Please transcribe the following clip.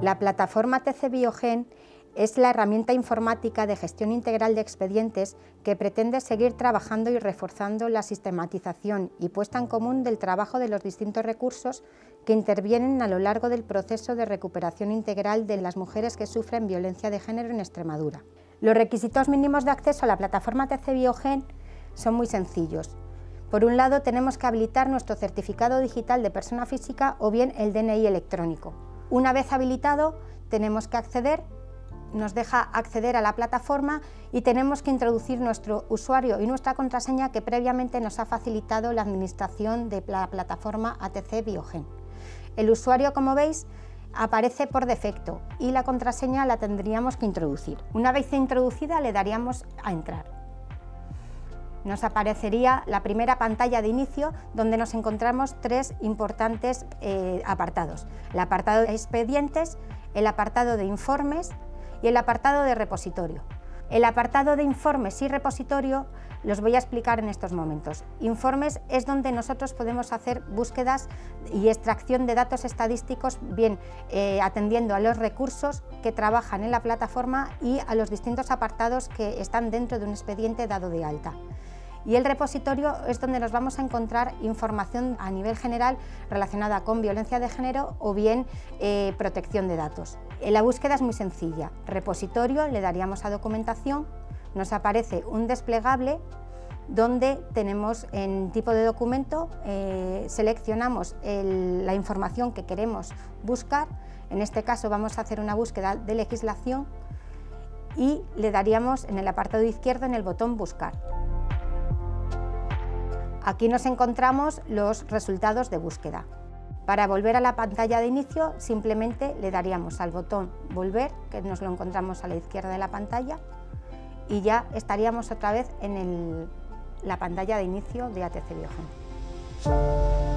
La plataforma TC Biogen es la herramienta informática de gestión integral de expedientes que pretende seguir trabajando y reforzando la sistematización y puesta en común del trabajo de los distintos recursos que intervienen a lo largo del proceso de recuperación integral de las mujeres que sufren violencia de género en Extremadura. Los requisitos mínimos de acceso a la plataforma TC Biogen son muy sencillos. Por un lado, tenemos que habilitar nuestro certificado digital de persona física o bien el DNI electrónico. Una vez habilitado, tenemos que acceder, nos deja acceder a la plataforma y tenemos que introducir nuestro usuario y nuestra contraseña que previamente nos ha facilitado la administración de la plataforma ATC Biogen. El usuario, como veis, aparece por defecto y la contraseña la tendríamos que introducir. Una vez introducida, le daríamos a entrar. Nos aparecería la primera pantalla de inicio donde nos encontramos tres importantes apartados: el apartado de expedientes, el apartado de informes y el apartado de repositorio. El apartado de informes y repositorio los voy a explicar en estos momentos. Informes es donde nosotros podemos hacer búsquedas y extracción de datos estadísticos, bien atendiendo a los recursos que trabajan en la plataforma y a los distintos apartados que están dentro de un expediente dado de alta. Y el repositorio es donde nos vamos a encontrar información a nivel general relacionada con violencia de género o bien protección de datos. La búsqueda es muy sencilla. Repositorio, le daríamos a documentación, nos aparece un desplegable donde tenemos en tipo de documento, seleccionamos la información que queremos buscar. En este caso vamos a hacer una búsqueda de legislación y le daríamos en el apartado izquierdo en el botón buscar. Aquí nos encontramos los resultados de búsqueda. Para volver a la pantalla de inicio, simplemente le daríamos al botón volver, que nos lo encontramos a la izquierda de la pantalla, y ya estaríamos otra vez en la pantalla de inicio de ATC Biogen.